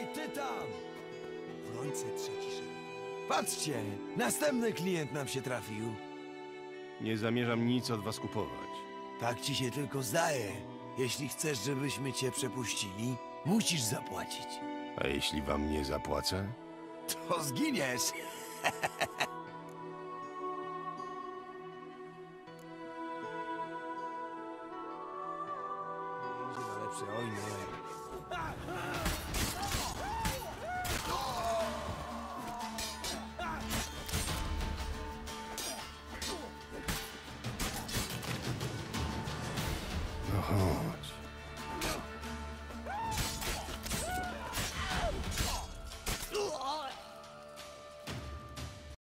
Hej, ty tam! Wrońce trzeci szereg. Patrzcie, następny klient nam się trafił. Nie zamierzam nic od was kupować. Tak ci się tylko zdaje. Jeśli chcesz, żebyśmy cię przepuścili, musisz zapłacić. A jeśli wam nie zapłacę? To zginiesz! Idzie na lepsze, oj nie.